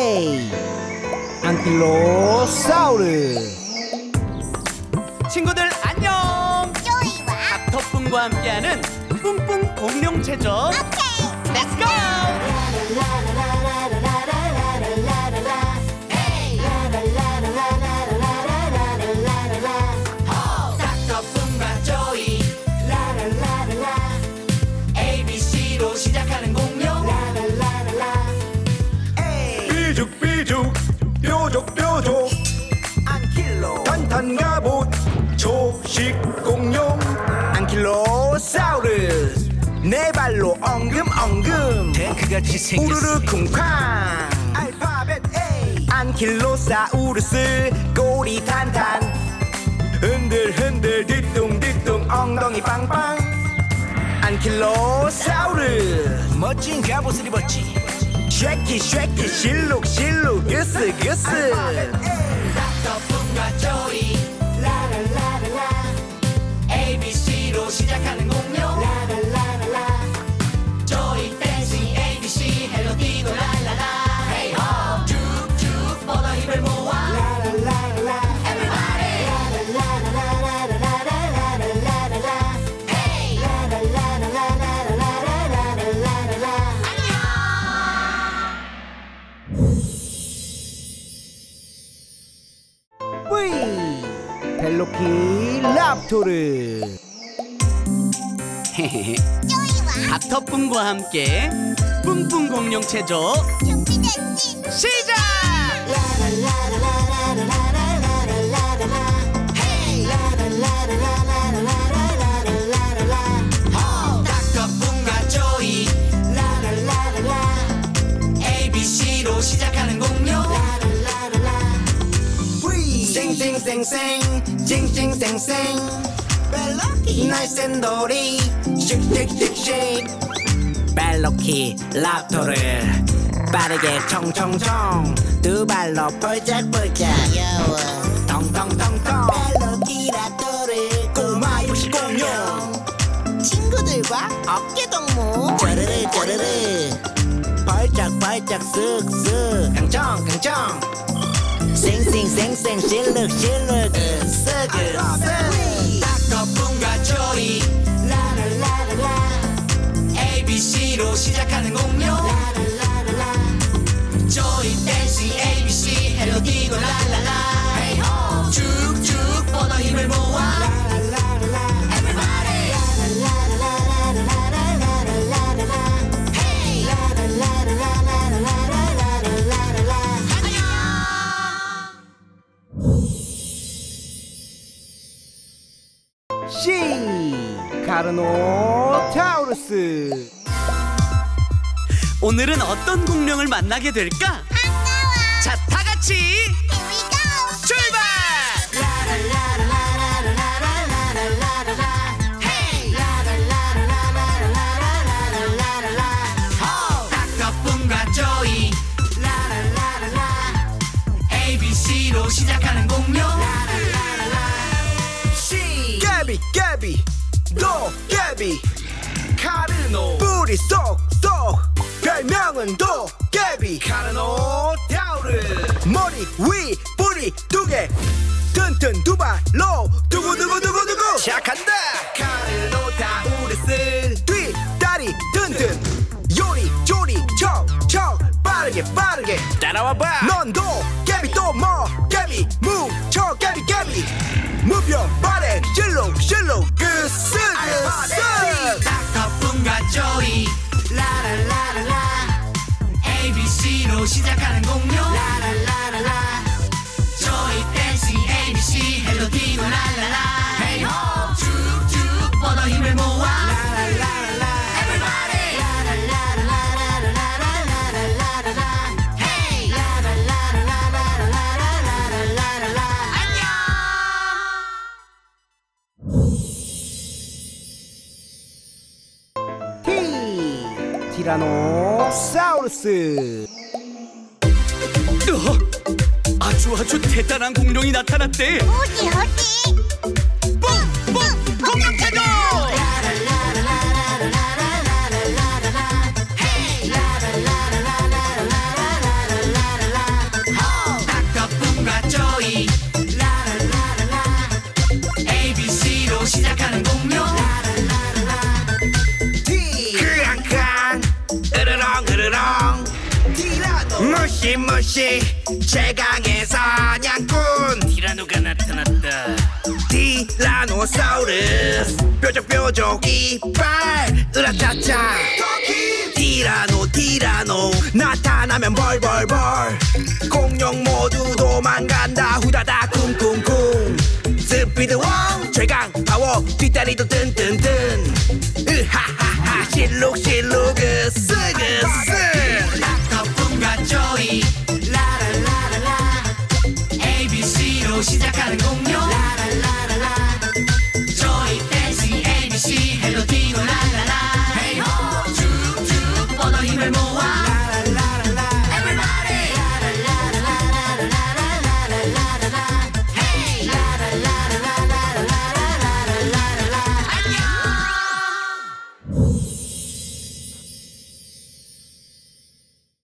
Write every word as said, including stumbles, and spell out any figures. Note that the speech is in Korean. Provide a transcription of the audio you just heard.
A 안킬로사우루스. 친구들 안녕. 조이와 닥터뿐과 함께하는 뿡뿡 공룡체조. 오케이. Let's go. 닥터뿐과 조이 에이비씨로 시작하는 공룡. 삐죽삐죽 뾰족뾰족 안킬로 탄탄가봇 초식 공룡 안킬로사우루스. 네 발로 엉금엉금 탱크같이 생겼어. 우르르 쿵쾅. 알파벳 A 안킬로사우루스. 꼬리 탄탄 흔들흔들 뒤뚱뒤뚱 엉덩이 빵빵. 안킬로사우루스. 멋진 갑옷을 입었지. 쉐키 쉐키 실룩실룩 으쓱으쓱. 닥터뿐과 조이 에이비씨로 시작하는 공룡. 조이 댄싱 에이비씨 헬로 디고 랄랄라. 헤이 호 쭉쭉 뻗어 힘을 모아. Everybody. 헤이. 뿌이 벨로키랍토르. 조이와 닥터뿐과 함께 뿡뿡 공룡체조 준비됐지? 시작! 닥터뿐과 조이 에이비씨로 시작하는 공룡. 뿌이 쌩쌩쌩쌩 쨍쨍쌩쌩. 벨로키 날쌘돌이 슉슉슉슉. 벨로키 랍토르 빠르게 총총총. 두 발로 폴짝폴짝 귀여워 텅텅텅텅. 벨로키 랍토르 꼬마 육식 공룡. 친구들과 어깨 동무. 짜르르 짜르르 펄짝펄짝 쓱쓱. 강청 강청 쌩쌩쌩쌩 실룩실룩 으쓱으쓱. 닥터뿐과 조이 에이비씨로 시작하는 공룡. 조이 댄싱 에이비씨 헬로 디고 랄랄라. 헤이 호 쭉쭉 뻗어 힘을 모아. Everybody. 헤이. 안녕. C 카르노타우루스. 오늘은 어떤 공룡을 만나게 될까? 반가워. 자, 다 같이 Here we go. 출발! 헤이! 호! 닥터뿐과 조이 에이비씨로 시작하는 공룡. C 깨비 깨비 도깨비 카르노. 뿌리 쏙쏙 별명은 도깨비. 카르노타우루스. 머리 위 뿌리 두 개 튼튼 두 발로 두구두구두구두구. 시작한다. 카르노타우루스. 뒤 다리 튼튼 요리 조리 척척 빠르게 빠르게 따라와봐. 넌 도깨비 또 뭐 깨비 뭉쳐 깨비 깨비 무표 발에 실룩 실룩 으쓱으쓱. 닥터뿐과 조이 에이비씨로 시작하는 공룡. 조이 댄싱 에이비씨 헬로 디고 랄랄라. 헤이 호 쭉쭉 뻗어 힘을 모아. Everybody. 헤이. 안녕. T 티라노사우루스. 어, 아주 아주 대단한 공룡이 나타났대. 어디 어디? 뿡뿡 공룡체조. 헤이. 무시무시 최강의 사냥꾼 티라노가 나타났다. 티라노사우루스 뾰족뾰족 이빨 으라차차 티라노 티라노 나타나면 벌벌벌 공룡 모두 도망간다 후다닥 쿵쿵쿵 스피드왕 최강 파워 뒷다리도 뜬뜬뜬 으하하하 실룩실룩 으스그스